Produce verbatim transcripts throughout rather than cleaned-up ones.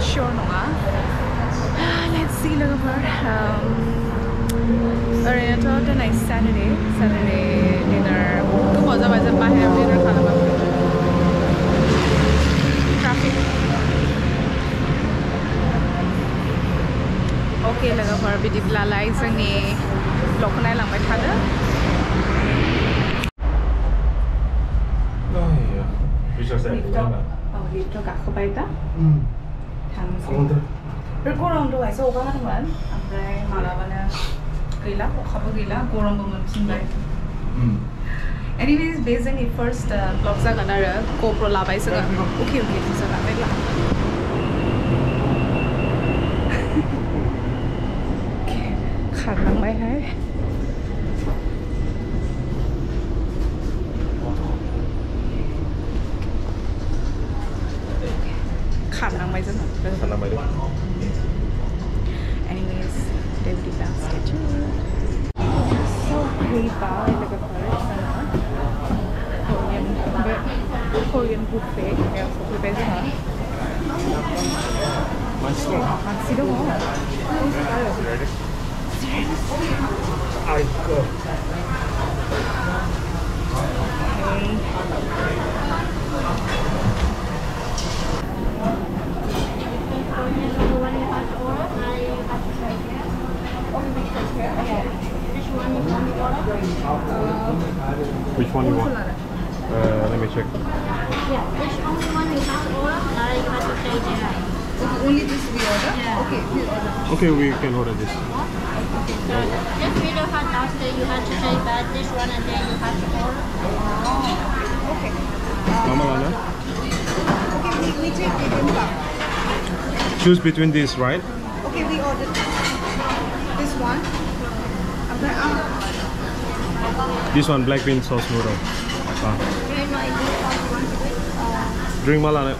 sure nonga. Let's see look for um Oriental tonight Saturday Saturday dinner. Tu baza baza bahar dinner khana ba. Traffic. Okay laga for bidip lalai sangi lokanai lang bai thada. Lift up. Oh, lift up kat bai ta. Hmm. Thang. Berkorong tu ay so banget teman. Ampai malah mana gila, kau gila, korong bangun sendiri. Anyways, based on the first vlog sa kanara, GoPro labai sa kan. Okay, okay, sa kan, baiklah. Okay, khát nang bay hai. Khát nang bay sana. Khát nang bay tu. Anyways, today we do basket too. So pretty bar like a first Korean Korean buffet. Yeah, so we best ha. 맛있어. 맛있어. Ready? 아이고. Which one you want? Uh, let me check. Yeah, which only one you have order? Uh, you have to pay there. Only this we order? Yeah. Okay, we order. Okay, we can order this. So this video had downstairs, you have to pay back this one and then you have to order. Oh, okay. Mama Lana? Okay, we, we take bibimbap. Choose between this, right? Okay, we ordered this one. This one, black bean sauce noodle. Ah. Drink Malana.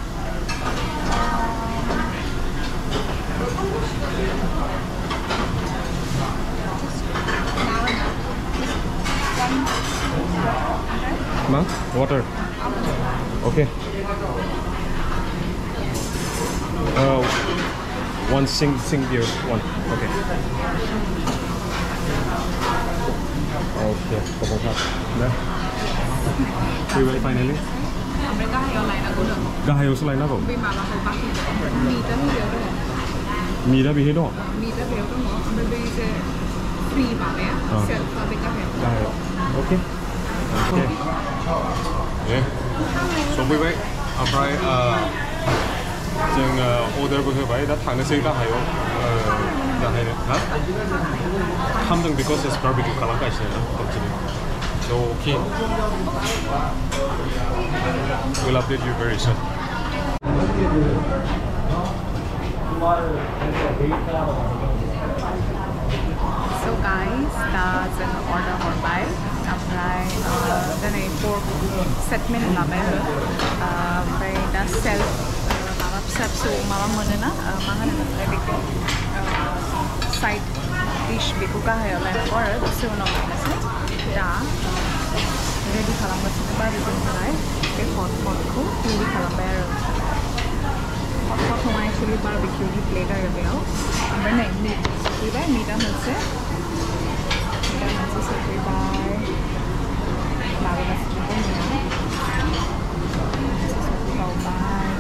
Ma? Water. Okay. Uh, one sing sing beer. One. Okay. Okay. Couple cup. There. We will finally. Mereka hayo lain aku dong. Gak hayo selain apa? Tapi malah aku pakai mie dan mie dong. Mie dah bihin dong. Mie dah bihin dong. Ambil beli free malah ya. Set tapi gak hayo. Gak hayo. Okay. Okay. Yeah. So we wait. Après, uh, chúng order buffet vậy đã thằng nó xây ra hayo. Gak hayo. Hả? Something because it's barbecue kalang guys na. Continue. So okay. We'll update you very soon. So guys, that's an order for buy. Apply then a pork set min label. By the self mama self so mama mana na mangan na side dish beku ka hai lai or so no na da ready khalam ba sine ba din lai ke hot hot ko ready khalam ba hot hot ho actually barbecue ni plate ayo gaya amra nai meat so ba meat am se meat am se so ba laga na sine ko ni so ba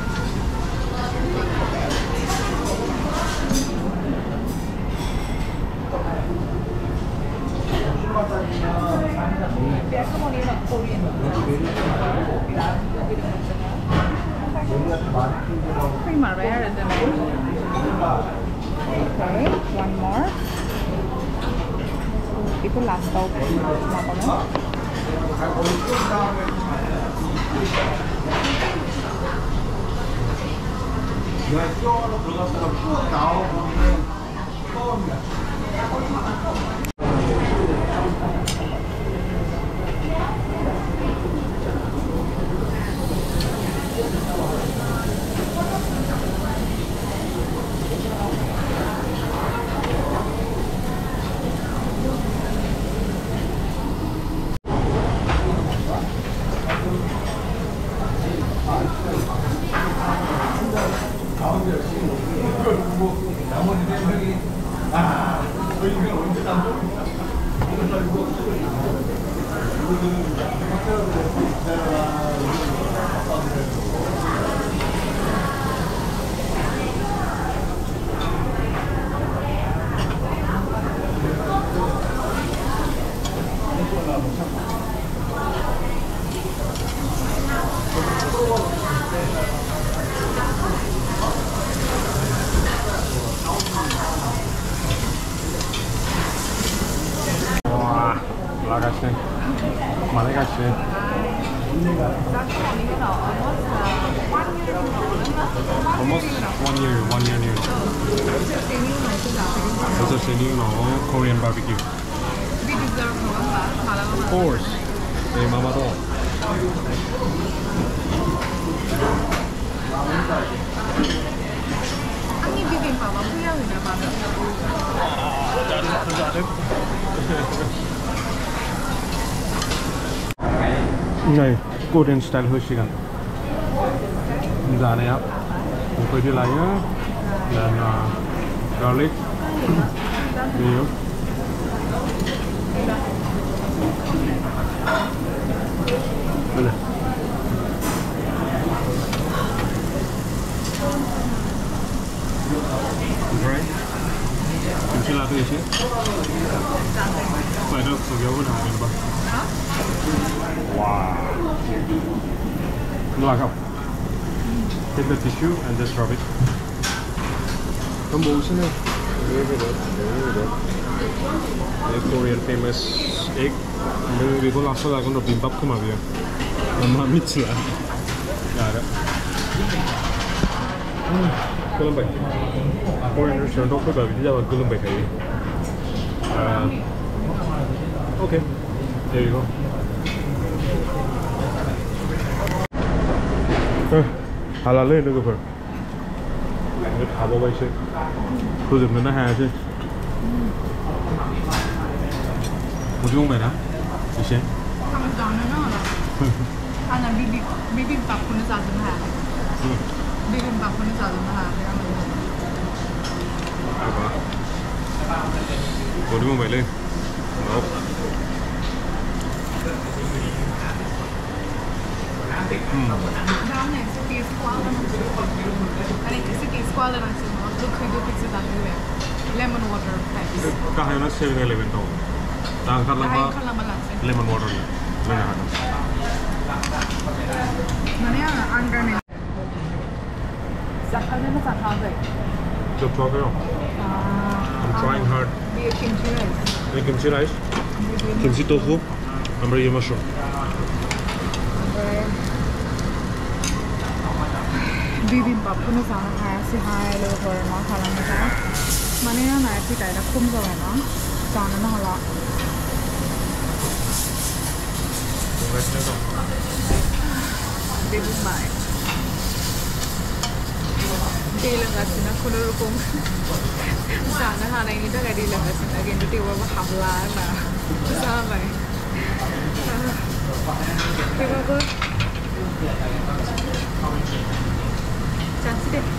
biasa mau nih Korean prima rare and then okay one more itu last tau kenapa kan Lagasin. Malagasin. Almost one year, one year new. This is a new Korean B B Q. We deserve more. Of course. Hey, Mama Dog. Any bibimbap, what do you have? Này, Korean style hơi xì gần. Dạ này ạ. Mình phải đi lại nhá. Là garlic. Nhiều. Đây này. Right. Mình sẽ làm cái gì chứ? Phải đâu, phải kéo cái nào mình bật. Wow. You like how? Take the tissue and just rub it. Come on, isn't it? Very good. Very good. The Korean famous egg. Maybe people also like on the bibimbap come up here. Mama mitla. Got it. Good luck. Korean restaurant don't put baby. This is good luck. Okay. There you go. Hala lên được rồi. Cái thả bao bay chứ. Tôi dùng nó hà chứ. Một chung mày đó. Đi xem. Không có nó nó. Anh là bibi bibimbap của nó sao dùng hà. Bibimbap của nó sao dùng hà. À quá. Một chung mày lên. Nope. Down next, taste quality. And it is taste quality. Look how good it is that way. Lemon water types. Cả hai nó seven eleven đâu. Đang khát lắm ba. Lemon water này. Lên nào. Mana yang under ni? Zakal ni macam apa? Chop chop không? I'm trying hard. Dia kimchi rice. Đây kimchi rice. Kimchi tofu. I'm ready mushroom. Bibimbap pun sama kayak si hai lo kalau mau kalau macam mana yang naik kita ada kum zaman na, jangan nak halak. Bibimbap. Dia lengan sini aku dulu kum. Jangan halak ini dah jadi lengan sini lagi itu tiba tiba hablar na, sama. Tiba tiba. Cantik deh.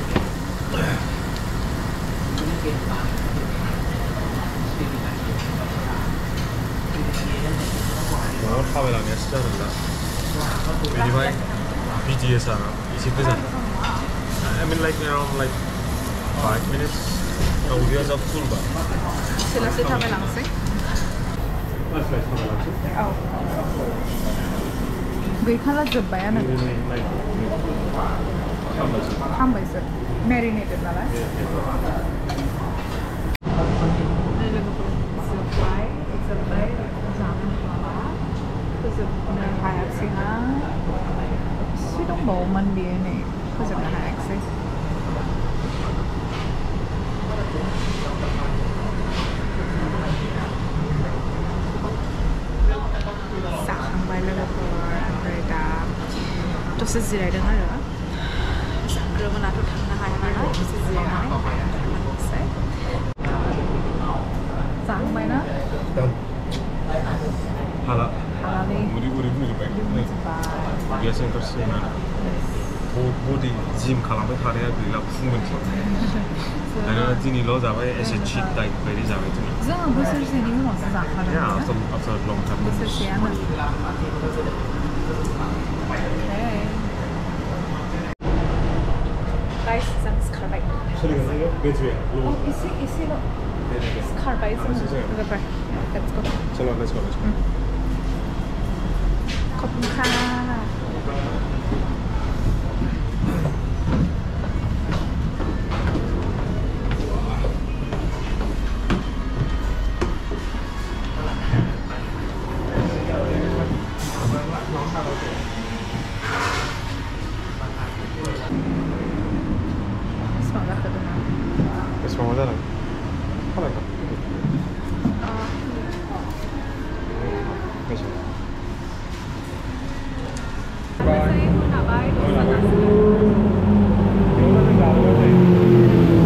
Mau 카메라냐 진짜 잘한다. 미니바이 비지에서 이십 분. I mean like around like five minutes. Now we are full bar. Sila sila kami langsung. Let's try kami langsung. Oh. Gue kalau coba ya nanti. Tambah sih, marinated lah. Ini juga supply, supply jangan lupa. Terus nak kayak sih na, sih dong bau mandi ni, terus nak kayak sih. Sahang bayi lagi per mereka. Terus sezirai dengar ya. Keramat aku tengah hari mana, sezirai mana, saya. Sahang bayi na. Halal. Halal ni. Udah udah udah baik. Biasa yang terus mana? body gym खालामबाय थानाया गैला फुंमोनथ' दाना दिनैल' जाबाय एसे cheat diet बायदि जाबाय दिनै जोङो बोसोरसेनि उनावसो जाखादों yeah after after a long time बोसोरसेयानो गाइस जों सिखारबाय सोलिगासिनो बेट्रिया औ एसे एसेल' सिखारबाय जोङो जाबाय let's go चलो let's go let's go ขอบคุณค่ะ اسمه ماذا؟ حركة ماشي